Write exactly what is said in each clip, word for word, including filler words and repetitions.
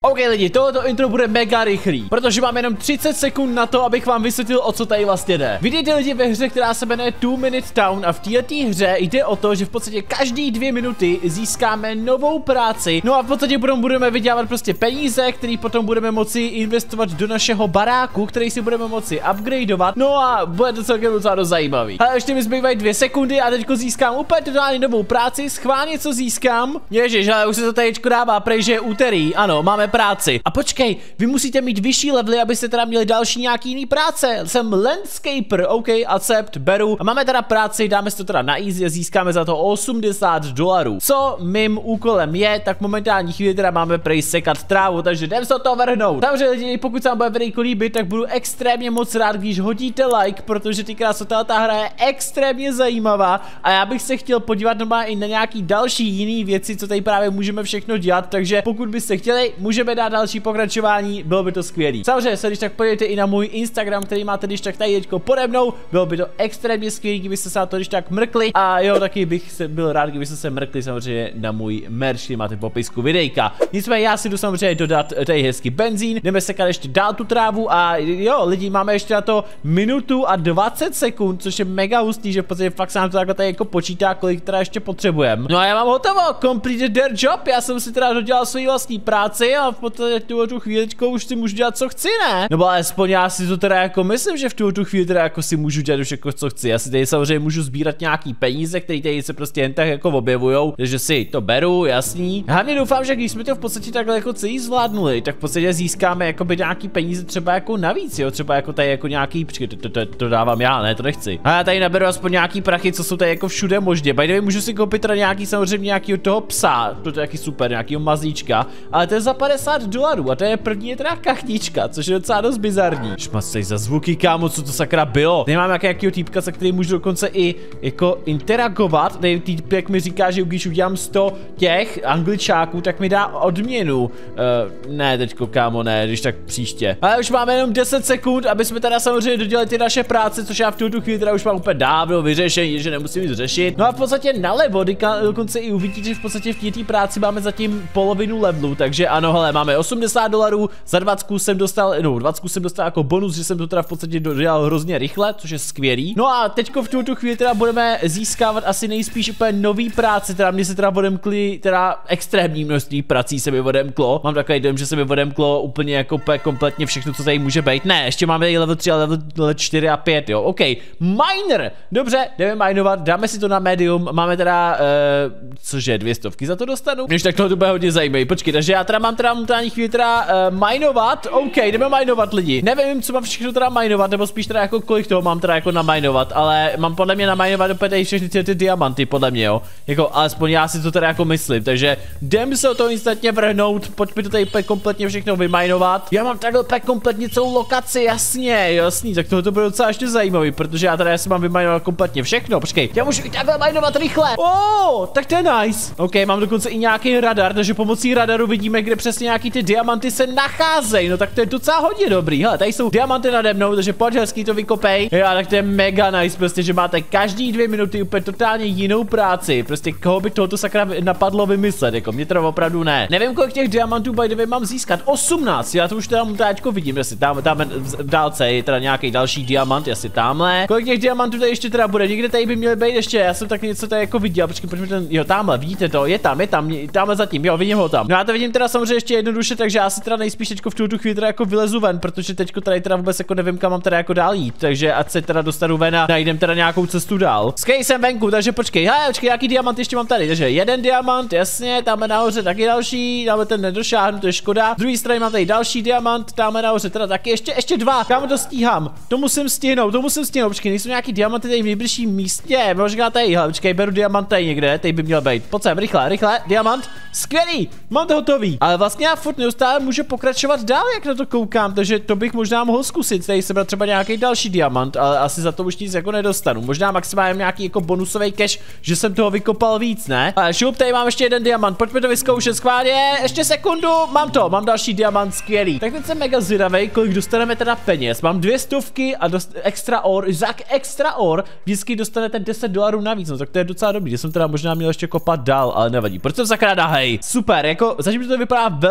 OK lidi, tohoto intro bude mega rychlý, protože mám jenom třicet sekund na to, abych vám vysvětlil, o co tady vlastně jde. Vidíte lidi ve hře, která se jmenuje Two Minute Town a v této hře jde o to, že v podstatě každý dvě minuty získáme novou práci. No a v podstatě potom budeme vydělávat prostě peníze, které potom budeme moci investovat do našeho baráku, který si budeme moci upgradeovat. No a bude to celkem docela dost zajímavý. Ale ještě mi zbývají dvě sekundy a teďko získám úplně totálně novou práci. Schválně co získám. Ježiš, ale už se to tady dává, prej, že je úterý. Ano, máme práci. A počkej, vy musíte mít vyšší levely, abyste teda měli další nějaký jiný práce. Jsem landscaper, OK, accept, beru. A máme teda práci, dáme si to teda na easy a získáme za to osmdesát dolarů. Co mým úkolem je, tak momentální chvíli teda máme prej sekat trávu, takže jdem se to vrhnout. Takže lidi, pokud se vám bude videjko líbit, tak budu extrémně moc rád, když hodíte like, protože ty krásota, ta hra je extrémně zajímavá a já bych se chtěl podívat doma i na nějaký další jiný věci, co tady právě můžeme všechno dělat, takže pokud byste chtěli, můžeme dát další pokračování, bylo by to skvělý. Samozřejmě se když tak podívejte i na můj Instagram, který máte když tak tady teďko pode mnou, bylo by to extrémně skvělý, kdybyste se na to když tak mrkli a jo, taky bych se byl rád, kdybyste se mrkli samozřejmě na můj merch, který máte v popisku videjka. Nicméně já si jdu samozřejmě dodat tady hezky benzín, jdeme sekat ještě dál tu trávu a jo, lidi, máme ještě na to minutu a dvacet sekund, což je mega hustý, že v podstatě fakt se nám to takhle tady jako počítá, kolik teda ještě potřebujeme. No a já mám hotovo, completed their job, já jsem si teda dodělal svoji vlastní práci a v podstatě tu, tu chvíličku už si můžu dělat co chci, ne? Nebo alespoň já si to teda jako myslím, že v tu, tu chvíli teda jako si můžu dělat už jako co chci. Já si tady samozřejmě můžu sbírat nějaký peníze, které tady se prostě jen tak jako objevujou, takže si to beru, jasný. Hlavně doufám, že když jsme to v podstatě takhle jako celý zvládnuli, tak v podstatě získáme jakoby nějaký peníze třeba jako navíc, jo, třeba jako tady jako nějaký, počkej, to, to, to, to dávám já, ne, to nechci. A já tady naberu aspoň nějaký prachy, co jsou tady jako všude možně. By the way, můžu si koupit teda nějaký samozřejmě nějakýho toho psa, to je taky super, nějakýho mazlíčka, ale to je za padesát dolarů a to je první je teda kachnička, což je docela dost bizarní. Šmacej za zvuky, kámo, co to sakra bylo. Nemám nějakého týpka, se kterým můžu dokonce i jako interagovat. Tady týpek mi říká, že když udělám sto těch angličáků, tak mi dá odměnu. Uh, ne, teďko, kámo, ne, když tak příště. Ale už máme jenom deset sekund, aby jsme teda samozřejmě dodělali ty naše práce, což já v tuto chvíli teda už mám úplně dávno vyřešení, že nemusím nic řešit. No a v podstatě nalevo, dokonce i uvidíte, že v podstatě v této práci máme zatím polovinu levelu, takže ano, hele, máme osmdesát dolarů, za dvacet jsem dostal, no, dvacet jsem dostal jako bonus, že jsem to teda v podstatě dodělal hrozně rychle, což je skvělý. No a teďko v tuto chvíli teda budeme získávat asi nejspíš úplně nový práce, teda mě se teda odemkly, teda extrémní množství prací se mi odemklo. Mám takový dojem, že se mi odemklo úplně jako kompletně všechno, co tady může být. Ne, ještě máme tady level tři a level čtyři a pět, jo, OK. Miner, dobře, jdeme minovat, dáme si to na medium, máme teda, uh, cože, dvě stovky za to dostanu? Když tak to bude hodně zajímavý, počkej, takže já teda mám teda momentální chvíli teda uh, minovat, OK, jdeme minovat lidi. Nevím, co mám všechno teda minovat, nebo spíš teda jako kolik toho mám teda jako naminovat, ale mám podle mě naminovat opět tady všechny ty, ty diamanty, podle mě, jo. Jako, alespoň já si to teda jako myslím, takže jdem se o to instantně vrhnout, pojďme to tady kompletně všechno vyminovat. Já mám takhle pak kompletně celou lokaci, jasně, jasný, tak tohle to bude docela ještě zajímavý, protože já teda já si mám vyminovat kompletně všechno, počkej, já můžu i takhle minovat rychle. Oh, tak to je nice. OK, mám dokonce i nějaký radar, takže pomocí radaru vidíme, kde přesně nějaký ty diamanty se nacházejí, no tak to je docela hodně dobrý. Hele, tady jsou diamanty nade mnou, takže pojď hezký to vykopej. Jo, tak to je mega nice, prostě, že máte každý dvě minuty úplně totálně jinou práci. Prostě koho by tohoto sakra napadlo vymyslet, jako mě teda opravdu ne. Nevím, kolik těch diamantů by the way mám získat. osmnáct, já to už teda táčko vidím, jestli tam, tam v dálce je teda nějaký další diamant, jestli tamhle. Kolik těch diamantů tady ještě teda bude? Někde tady by měly být ještě, já jsem tak něco tady jako viděl, počkej, pojďme ten, jo, tamhle, vidíte to, je tam, je tam, tamhle zatím, jo, vidím ho tam. No já to vidím teda samozřejmě ještě jednoduše, takže já si teda nejspíš teďko v tuto chvíli teda jako vylezu ven, protože teďko tady teda vůbec jako nevím, kam mám teda jako dál jít, takže ať se teda dostanu ven a najdem teda nějakou cestu dál. Skej jsem venku, takže počkej, hej, počkej, jaký diamant ještě mám tady, takže jeden diamant, jasně, tam nahoře taky další, dáme ten nedošáhnu, to je škoda. Z druhé strany mám tady další diamant, tam nahoře teda taky ještě, ještě dva, kam to stíhám, to musím stihnout, to musím stihnout, počkej, nejsou nějaký diamanty tady v nejbližším místě, možná tady, hele, počkej, beru diamant tady někde, tady by měl být, pojď sem, rychle, rychle, diamant, skvělý, mám to hotový, ale vlastně já furt neustále můžu pokračovat dál, jak na to koukám, takže to bych možná mohl zkusit, tady sebrat třeba nějaký další diamant, ale asi za to už nic jako nedostanu, možná maximálně nějaký jako bonusový cash, že jsem toho vykopal víc, ne? Ale šup, tady mám ještě jeden diamant, pojďme to vyzkoušet, schválně, ještě sekundu, mám to, mám další diamant, skvělý. Tak teď jsem mega zvědavej, kolik dostaneme teda peněz, mám dvě stovky a dost extra or, za extra or vždycky dostanete deset dolarů navíc, no tak to je docela dobrý, že jsem teda možná měl ještě kopat dál, ale nevadí, proč jsem sakra hej, super, jako zatím to vypadá velmi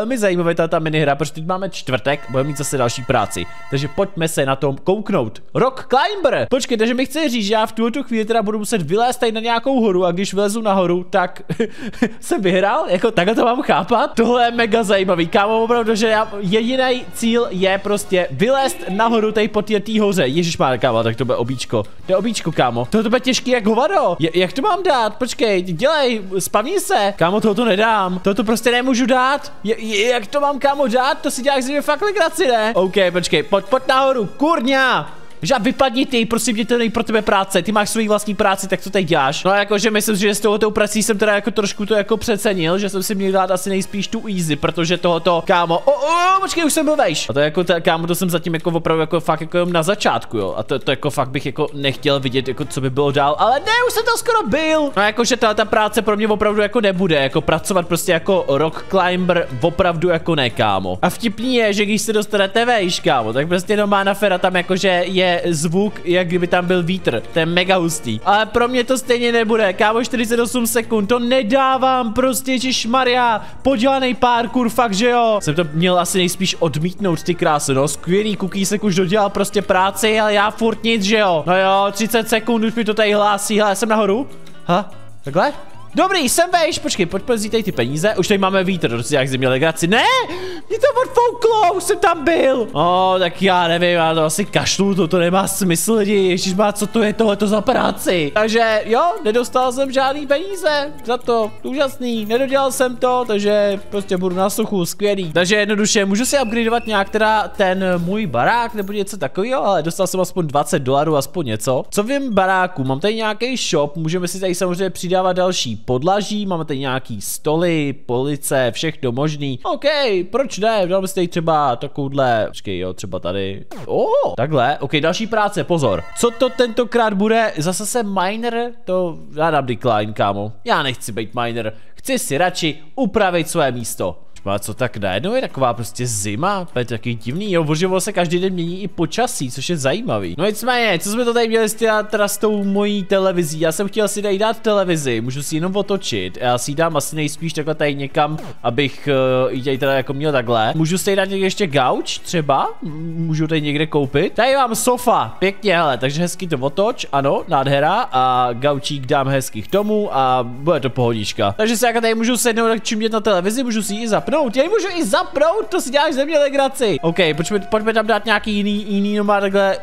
velmi zajímavá ta, ta minihra, protože teď máme čtvrtek, budeme mít zase další práci. Takže pojďme se na tom kouknout. Rock Climber! Počkej, takže mi chci říct, že já v tuto chvíli teda budu muset vylézt tady na nějakou horu a když vylezu nahoru, tak jsem vyhrál? Jako takhle to mám chápat? Tohle je mega zajímavý, kámo, opravdu, že já, jediný cíl je prostě vylézt nahoru tady po té hoře. Ježišmarja, kámo, tak to bude obíčko. To je obíčko, kámo. Tohle to bude těžký jak hovado. Je, jak to mám dát? Počkej, dělej, spavni se. Kámo, tohoto nedám. Tohoto prostě nemůžu dát. Je, je, jak to mám, kámo, dát? To si děláš z mě fakt legraci, ne? OK, počkej, pojď, pojď nahoru, kurňa. Že vypadni ty, prosím tě, to není pro tebe práce, ty máš svoji vlastní práci, tak co teď děláš? No jakože myslím, že s touhletou prací jsem teda jako trošku to jako přecenil, že jsem si měl dát asi nejspíš tu easy, protože tohoto, kámo, o, o, počkej, už jsem byl vejš. A to jako, ta, kámo, to jsem zatím jako opravdu jako fakt jako na začátku, jo, a to, to jako fakt bych jako nechtěl vidět, jako co by bylo dál, ale ne, už jsem to skoro byl. No jakože ta, ta práce pro mě opravdu jako nebude, jako pracovat prostě jako rock climber, opravdu jako ne, kámo. A vtipný je, že když se dostanete vejš, kámo, tak prostě normálna aféra tam jakože je zvuk, jak kdyby tam byl vítr. To je mega hustý. Ale pro mě to stejně nebude. Kámo, čtyřicet osm sekund, to nedávám prostě, ježišmarja. Podělaný parkour, fakt, že jo. Jsem to měl asi nejspíš odmítnout, ty krásy, no. Skvělý, Cookiesek už dodělal prostě práci, ale já furt nic, že jo. No jo, třicet sekund, už mi to tady hlásí. Hele, jsem nahoru. Ha, takhle? Dobrý, jsem vejš, počkej, pojď vzít tady ty peníze, už tady máme vítr, prostě jak jsi měl legraci, ne, mě to odfouklo, už jsem tam byl. O, tak já nevím, já to asi kašlu, to, to nemá smysl lidi, ježišmá, co to je tohleto za práci. Takže jo, nedostal jsem žádný peníze za to, úžasný, nedodělal jsem to, takže prostě budu na suchu, skvělý. Takže jednoduše, můžu si upgradeovat nějak teda ten můj barák nebo něco takového, ale dostal jsem aspoň dvacet dolarů, aspoň něco. Co vím baráku, mám tady nějaký shop, můžeme si tady samozřejmě přidávat další podlaží, máme tady nějaký stoly, police, všechno možný. OK, proč ne? Dáme si tady třeba takovouhle, počkej, jo, třeba tady. O, oh, takhle, OK, další práce, pozor. Co to tentokrát bude? Zase se miner? To já dám decline, kámo. Já nechci být miner, chci si radši upravit své místo. A co tak najednou je taková prostě zima, to je taky divný, jo, oživo se každý den mění i počasí, což je zajímavý. No nicméně, co jsme to tady měli teda s tou mojí televizí, já jsem chtěl si tady dát televizi, můžu si jenom otočit, já si ji dám asi nejspíš takhle tady někam, abych uh, ji tady teda jako měl takhle. Můžu si tady dát někde ještě gauč třeba, můžu tady někde koupit. Tady mám sofa, pěkně, hele, takže hezky to otoč, ano, nádhera a gaučík dám hezky k tomu a bude to pohodička. Takže se jako tady můžu sednout tak čumět na televizi, můžu si ji zapnout. Já ji můžu i zapnout, to si děláš ze mě legraci. OK, pojďme, pojďme tam dát nějaký jiný, jiný nomad takhle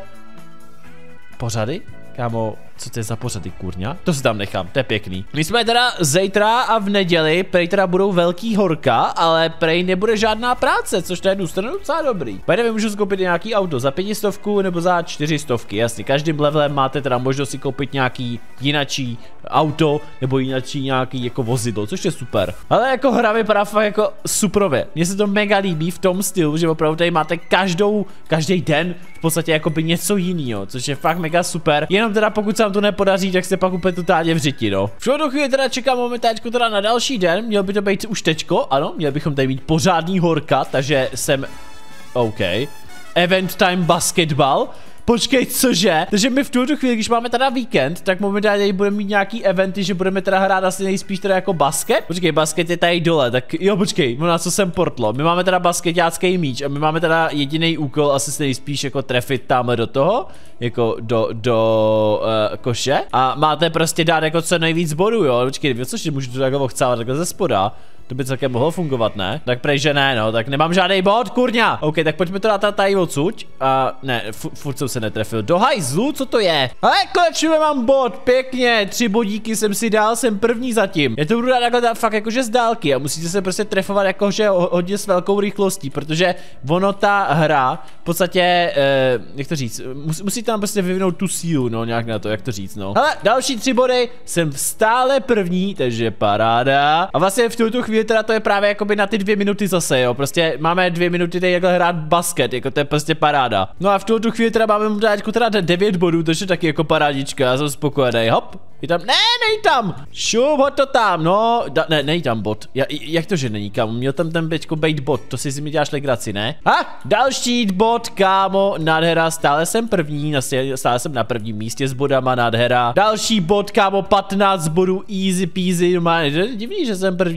pořady, kámo. Co to je za pořady, kurňa? To si tam nechám, to je pěkný. My jsme teda zítra a v neděli, prej teda budou velký horka, ale prej nebude žádná práce, což to je jednu stranu docela dobrý. Pojďme, můžu si koupit nějaký auto za pětistovku nebo za čtyřistovky, jasně, každým levelem máte teda možnost si koupit nějaký jinačí auto nebo jinačí nějaký jako vozidlo, což je super. Ale jako hra vypadá fakt jako suprově. Mně se to mega líbí v tom stylu, že opravdu tady máte každou, každý den v podstatě jako by něco jiného, což je fakt mega super. Jenom teda pokud se vám to nepodaří, tak se pak úplně totálně v řiti, no. V tuto chvíli teda čekám momentáčku teda na další den, měl by to být už tečko, ano, měli bychom tady mít pořádný horka, takže jsem, OK, event time basketball. Počkej, cože? Takže my v tuto chvíli, když máme teda víkend, tak momentálně budeme mít nějaký eventy, že budeme teda hrát asi nejspíš teda jako basket. Počkej, basket je tady dole, tak jo, počkej, na co jsem portlo. My máme teda basketácký míč a my máme teda jediný úkol asi se nejspíš jako trefit tamhle do toho, jako do, do uh, koše. A máte prostě dát jako co nejvíc bodů, jo. Počkej, víš co, že můžu to jako ochcávat takhle ze spoda. To by celkem mohlo fungovat, ne? Tak prej, že ne, no, tak nemám žádný bod, kurňa. OK, tak pojďme to dát tady odsuť. A ne, furt jsem se netrefil. Do hajzlu, co to je? Ale konečně mám bod, pěkně, tři bodíky jsem si dal, jsem první zatím. Já to budu dát takhle fakt jakože z dálky a musíte se prostě trefovat jakože hodně s velkou rychlostí, protože ono ta hra v podstatě, eh, jak to říct, mus, musí tam prostě vyvinout tu sílu, no, nějak na to, jak to říct, no. Ale další tři body, jsem stále první, takže paráda. A vlastně v tuto chvíli teda to je právě jakoby na ty dvě minuty zase, jo, prostě máme dvě minuty tady jakhle hrát basket, jako to je prostě paráda. No a v tuto chvíli teda máme jako teda devět bodů, to je taky jako parádička, já jsem spokojený, hop, je tam, ne, nej tam, šup, hoď to tam, no, da, ne, nej tam bod, ja, jak to, že není, kámo, měl tam ten bečko bejt bod, to si si mi děláš legraci, ne? A další bod, kámo, nádhera, stále jsem první, stále jsem na prvním místě s bodama, nádhera, další bod, kámo, patnáct bodů, easy peasy, normálně, divný, že jsem první furt,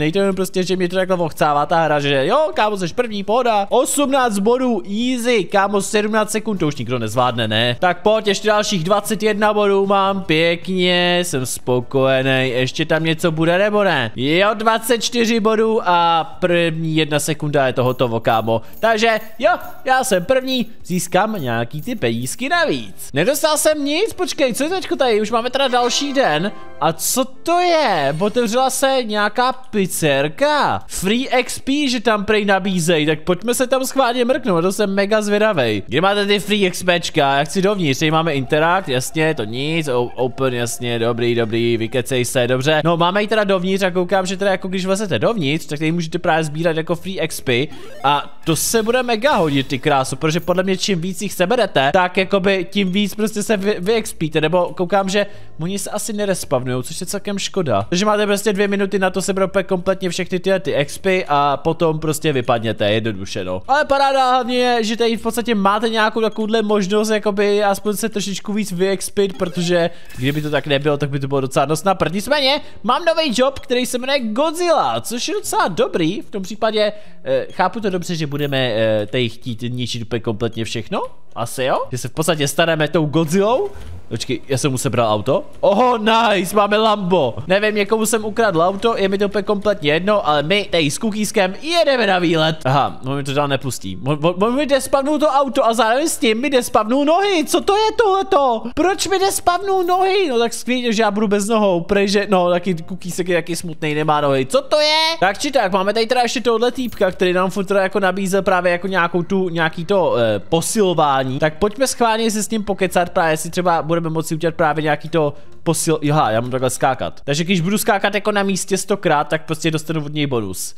smutný, to je prostě, že mě to takhle ochcává ta hra, že jo, kámo, jsi první, pohoda. osmnáct bodů, easy, kámo, sedmnáct sekund, to už nikdo nezvládne, ne? Tak pojď, ještě dalších dvacet jedna bodů mám, pěkně, jsem spokojený, ještě tam něco bude, nebo ne? Jo, dvacet čtyři bodů a první jedna sekunda je to hotovo, kámo. Takže, jo, já jsem první, získám nějaký ty penízky navíc. Nedostal jsem nic, počkej, co je teďko tady, už máme teda další den. A co to je? Otevřela se nějaká pizzerka. Free X P, že tam prej nabízej, tak pojďme se tam schválně mrknout, to jsem mega zvědavej. Kde máte ty free XPčka, já chci dovnitř, tady máme interakt, jasně, to nic, open, jasně, dobrý, dobrý, vykecej se, dobře. No, máme ji teda dovnitř a koukám, že teda jako když vlezete dovnitř, tak tady můžete právě sbírat jako free X P a to se bude mega hodit, ty krásu, protože podle mě čím víc jich seberete, tak jakoby tím víc prostě se vy, vy expíte, nebo koukám, že oni se asi nerespavnujou, což je celkem škoda. Takže máte prostě dvě minuty na to sebrat kompletně všechny tyhle ty X P a potom prostě vypadněte, jednoduše, no. Ale paráda hlavně je, že tady v podstatě máte nějakou takovouhle možnost, jakoby aspoň se trošičku víc vyexpit, protože kdyby to tak nebylo, tak by to bylo docela dost na prd. Nicméně, mám nový job, který se jmenuje Godzilla, což je docela dobrý, v tom případě eh, chápu to dobře, že budeme eh, tady chtít ničit úplně kompletně všechno, asi jo? Že se v podstatě staneme tou Godzillou. Počkej, já jsem mu sebral auto. Oho, nice, máme Lambo. Nevím, někomu jsem ukradl auto, je mi to úplně kompletně jedno, ale my tady s Cookieskem jedeme na výlet. Aha, on mi to dál nepustí. On mi despavnul to auto a zároveň s tím mi despavnul nohy. Co to je tohleto? Proč mi despavnul nohy? No tak skvělě, že já budu bez nohou, protože no, taky Cookiesek je taky smutný, nemá nohy. Co to je? Tak či tak, máme tady teda ještě tohle týpka, který nám furt jako nabízel právě jako nějakou tu, nějaký to eh, posilování. Tak pojďme schválně se s ním pokecat, právě si třeba budeme moci udělat právě nějaký to posil... Aha, já mám takhle skákat. Takže když budu skákat jako na místě stokrát, tak prostě dostanu od něj bonus.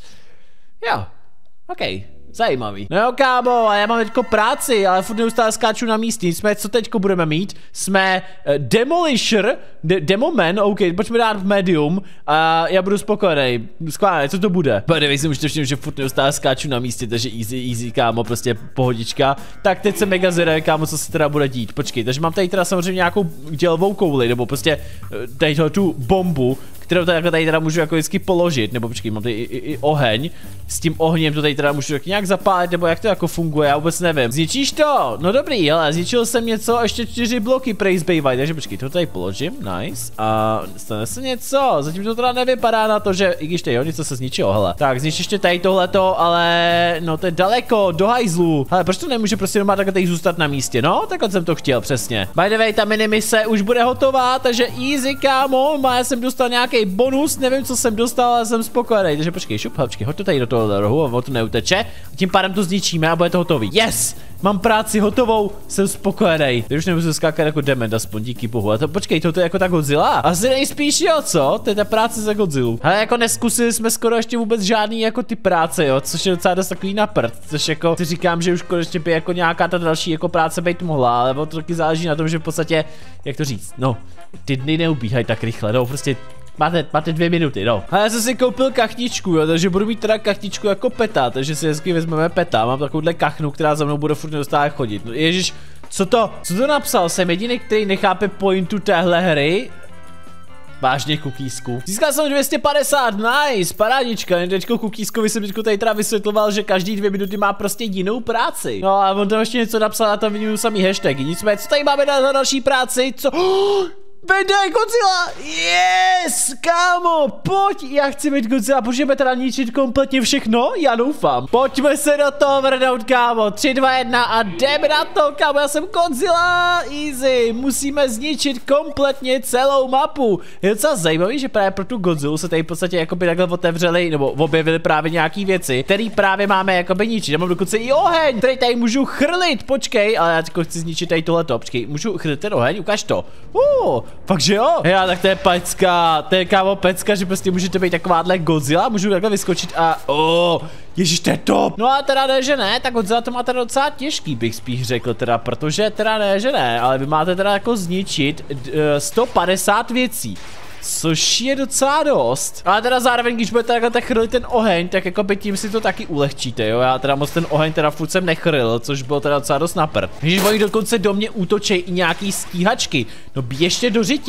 Jo, okej. Okay. Zajímavý. No jo, kámo, a já mám teďko práci, ale furt neustále skáču na místě. Jsme, co teďko budeme mít? Jsme uh, Demolisher, de Demoman, OK, pojďme dát v medium a já budu spokojený. Skvělé, co to bude? Podívej si, už to všim, že furt neustále skáču na místě, takže easy, easy, kámo, prostě pohodička. Tak teď se mega zvědavý, kámo, co se teda bude dít. Počkej, takže mám tady teda samozřejmě nějakou dělovou kouli, nebo prostě tady tu bombu, kterou tady, tady teda můžu jako vždycky položit, nebo počkej, mám tady i, i, i oheň. S tím ohněm to tady teda můžu nějak zapálit, nebo jak to jako funguje, já vůbec nevím. Zničíš to? No dobrý, hele, zničil jsem něco, ještě čtyři bloky prej zbývají, takže počkej, to tady položím, nice. A stane se něco, zatím to teda nevypadá na to, že, i když tady jo, něco se zničilo, hele. Tak, znič ještě tady tohleto, ale no to je daleko, do hajzlu. Hele, proč to nemůže prostě doma takhle tady zůstat na místě, no? Takhle jsem to chtěl, přesně. By the way, ta minimise už bude hotová, takže easy, kámo, má, já jsem dostal nějaký bonus, nevím, co jsem dostal, ale jsem spokojený. Takže počkej, šup, počkej, hoď to tady do toho rohu, a to neuteče. Tím pádem to zničíme a bude to hotový. Yes! Mám práci hotovou, jsem spokojený. Teď už nemusím skákat jako dement, aspoň díky bohu. A to počkej, toto je jako ta Godzilla? Asi nejspíš jo, co? To je ta práce za Godzillu. Ale jako neskusili jsme skoro ještě vůbec žádný jako ty práce, jo, což je docela dost takový na prd. Což jako si říkám, že už konečně by jako nějaká ta další jako práce být mohla, ale to taky záleží na tom, že v podstatě, jak to říct, no, ty dny neubíhají tak rychle, no, prostě Máte, máte dvě minuty, no. A já jsem si koupil kachničku, jo, takže budu mít teda kachničku jako peta, takže si hezky vezmeme peta. Mám takovouhle kachnu, která za mnou bude furt neustále chodit. No, ježiš, co to, co to napsal? Jsem jediný, který nechápe pointu téhle hry. Vážně, Cookiesku. Získal jsem dvě stě padesát, nice, parádička. Teďko Cookiesku, jsem teďko tady teda vysvětloval, že každý dvě minuty má prostě jinou práci. No a on tam ještě něco napsal a tam vidím samý hashtagy. Nicméně, co tady máme na další práci? Co? Vede Godzilla! Yes! Kámo, pojď! Já chci být Godzilla, můžeme teda ničit kompletně všechno? Já doufám. Pojďme se do toho vrhnout, kámo. tři, dva, jedna a jdeme na to, kámo. Já jsem Godzilla! Easy! Musíme zničit kompletně celou mapu. Je docela zajímavý, že právě pro tu Godzillu se tady v podstatě jakoby takhle otevřeli, nebo objevili právě nějaký věci, které právě máme jakoby ničit. Já mám dokonce i oheň, který tady můžu chrlit. Počkej, ale já jako chci zničit tady tohleto. Počkej, můžu chrlit ten oheň? Ukaž to. Uh. Fakt, že jo? Já, tak to je pecka, to je, kámo, pecka, že prostě můžete být takováhle Godzilla, můžu takhle vyskočit a oh, ježiš, to je top. No a teda ne, že ne, tak Godzilla to má teda docela těžký, bych spíš řekl teda, protože teda ne, že ne, ale vy máte teda jako zničit uh, sto padesát věcí. Což je docela dost. Ale teda zároveň, když budete takhle chrlit ten oheň, tak jako by tím si to taky ulehčíte, jo. Já teda moc ten oheň teda furt jsem nechrlil, což bylo teda docela dost na prd. Když oni dokonce do mě útočí i nějaký stíhačky, no běžte do řitě.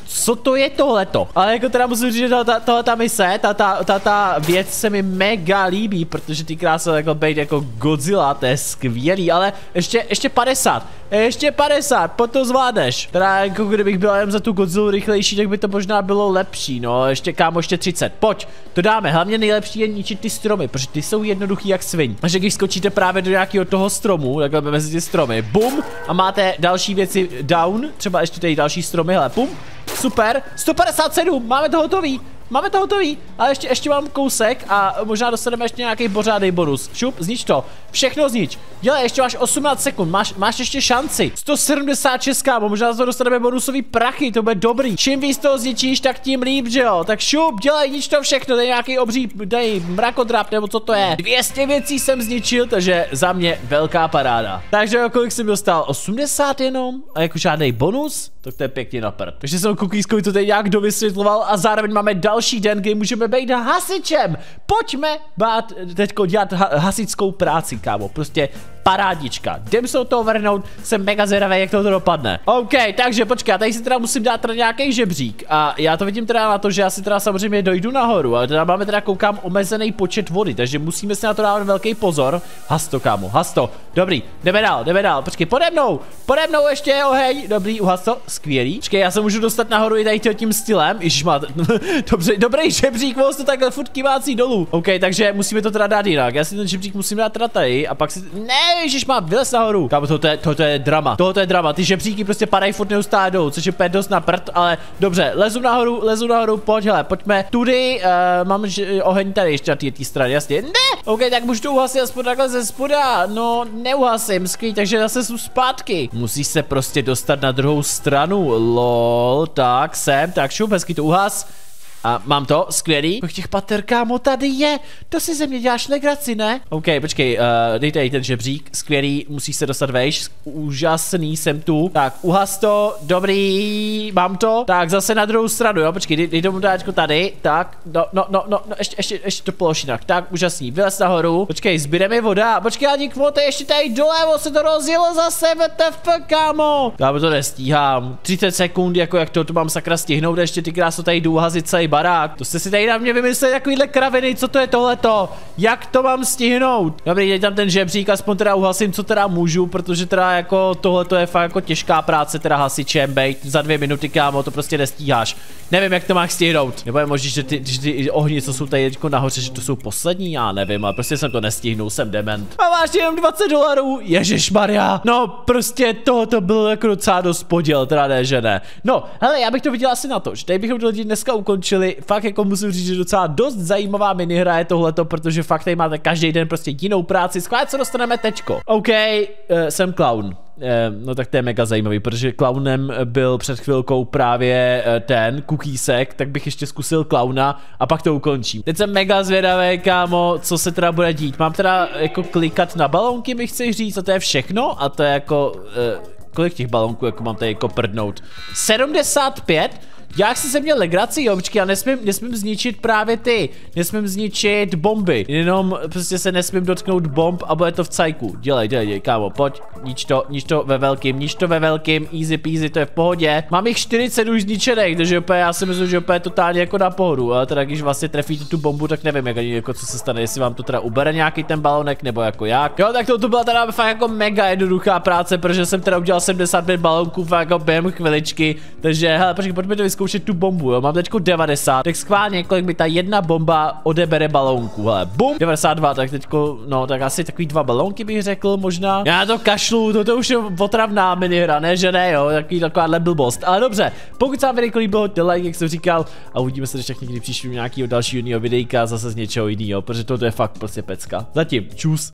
co to je tohleto? Ale jako teda musím říct, že tohle ta mise, ta, ta, ta, ta věc se mi mega líbí, protože ty krásy jako být jako Godzilla, to je skvělý, ale ještě, ještě padesát, ještě padesát, pojď to zvládneš. Teda jako kdybych byl jen za tu Godzilla rychlejší, tak by to možná bylo lepší, no, ještě kámo, ještě třicet, pojď, to dáme, hlavně nejlepší je ničit ty stromy, protože ty jsou jednoduchý jak sviň. A že když skočíte právě do nějakého toho stromu, takhle mezi ty stromy, bum, a máte další věci down, třeba ještě tady další stromy, hele, bum, super, sto padesát sedm, máme to hotový. Máme to hotový, ale ještě, ještě mám kousek a možná dostaneme ještě nějaký pořádný bonus. Šup, znič to. Všechno znič. Dělej, ještě máš osmnáct sekund, máš, máš ještě šanci. sto sedmdesát šest, kámo, možná to dostaneme bonusový prachy, to bude dobrý. Čím víc toho zničíš, tak tím líp, že jo. Tak šup, dělej, nič to všechno, dej nějaký obří, dej mrakodrap, nebo co to je. dvě stě věcí jsem zničil, takže za mě velká paráda. Takže kolik jsem dostal? osmdesát jenom? A jako žádný bonus? Tak to je pěkně na prd. Takže jsem Cookiescovi to tady nějak dovysvětloval a zároveň máme další den, kdy můžeme být hasičem. Pojďme bát teďko dělat ha hasičskou práci, kámo. Prostě parádička. Jdem se od toho vrhnout, jsem mega zvědavý, jak to dopadne. OK, takže počkej, tady si teda musím dát teda nějaký žebřík. A já to vidím teda na to, že já si teda samozřejmě dojdu nahoru, ale teda máme teda koukám omezený počet vody, takže musíme si na to dávat velký pozor. Hasto, kámo, hasto. Dobrý, jdeme dál, jdeme dál. Počkej, pode mnou, pode mnou ještě je oheň. Dobrý, uhasto, skvělý. Počkej, já se můžu dostat nahoru i tady tím stylem. Ježiš, má dobře, dobrý žebřík, to takhle furt kývácí dolů. OK, takže musíme to teda dát jinak. Já si ten žebřík musím dát teda tady a pak si ne, ježiš, má vylez nahoru. Kámo, toto je, toto je drama. Toto je drama. Ty žebříky prostě padají furt neustále dolů, což je úplně dost na prd, ale dobře, lezu nahoru, lezu nahoru, pojď, hele, pojďme tudy, uh, mám oheň tady ještě na té straně, jasně. Ne! OK, tak můžu to uhasit aspoň takhle ze spoda. No, neuhasím, skvělý, takže zase jsou zpátky. Musíš se prostě dostat na druhou stranu, lol, tak sem, tak šup, hezky to uhas. A mám to, skvělý. Kolik těch pater, kámo, tady je. To si ze mě děláš legraci, ne? OK, počkej, uh, dej tady ten žebřík, skvělý, musíš se dostat vejš. Úžasný, jsem tu. Tak, uhas to, dobrý, mám to. Tak, zase na druhou stranu, jo, počkej, dej, dej tomu dáčko tady. Tak, no, no, no, no, no ještě, ještě, ještě to polož jinak. Tak, úžasný, vylez nahoru. Počkej, zbyde mi voda. Počkej, ani kvota, ještě tady dolevo se to rozjelo zase, W T F, kámo. Já to nestíhám. třicet sekund, jako jak to, to mám sakra stihnout, ještě ty krásu tady jdu uhazit celý barák. To jste si tady na mě vymysleli takovýhle kraviny, co to je tohleto? Jak to mám stihnout? Dobrý, dej tam ten žebřík, aspoň teda uhasím, co teda můžu, protože teda jako tohleto je fakt jako těžká práce, teda hasičem bejt za dvě minuty, kámo, to prostě nestíháš. Nevím, jak to máš stihnout. Nebo je možný, že ty, že ty ohni, co jsou tady teďko nahoře, že to jsou poslední, já nevím, ale prostě jsem to nestihnul, jsem dement. A máš jenom dvacet dolarů, ježišmarja. No, prostě tohoto bylo jako docela dost poděl, teda ne, že ne. No, hele, já bych to viděl asi na to, že tady bychom to lidi dneska ukončili. Fakt jako musím říct, že docela dost zajímavá minihra je tohleto, protože fakt tady máte každý den prostě jinou práci. Schválně, co dostaneme teďko. OK, uh, jsem clown. Eh, no tak to je mega zajímavý, protože clownem byl před chvilkou právě eh, ten Cookiesek, tak bych ještě zkusil clowna a pak to ukončím. Teď jsem mega zvědavý, kámo, co se teda bude dít. Mám teda jako klikat na balónky, mi chceš říct, a to je všechno, a to je jako, eh, kolik těch balónků jako mám tady jako prdnout? sedmdesát pět? Jak jsi se měl legraci, jo, počkej, já nesmím, nesmím zničit právě ty, nesmím zničit bomby, jenom prostě se nesmím dotknout bomb a bude to v cajku. Dělej, dělej, dělej, kámo, pojď, nič to, nič to ve velkým, nič to ve velkým, easy peasy, to je v pohodě. Mám jich čtyřicet už zničených, takže opět, já si myslím, že opět totálně jako na pohodu, ale teda když vlastně trefíte tu bombu, tak nevím, jak ani jako co se stane, jestli vám to teda ubere nějaký ten balonek, nebo jako jak. Jo, tak to, to byla teda fakt jako mega jednoduchá práce, protože jsem teda udělal sedmdesát pět balonků fakt jako během chviličky, takže hele, počkej, pojďme to zkoušet tu bombu, jo, mám teďko devadesát, tak schválně, kolik mi ta jedna bomba odebere balónku, hele, bum, devadesát dva, tak teďko, no, tak asi takový dva balónky bych řekl, možná, já to kašlu, to, to už je otravná minihra, ne, že ne, jo, takový takováhle blbost, ale dobře, pokud se vám video líbilo, dejte like, jak jsem říkal, a uvidíme se ještě někdy příště nějakého dalšího videjka, zase z něčeho jiného, protože toto je fakt prostě pecka, zatím, čus.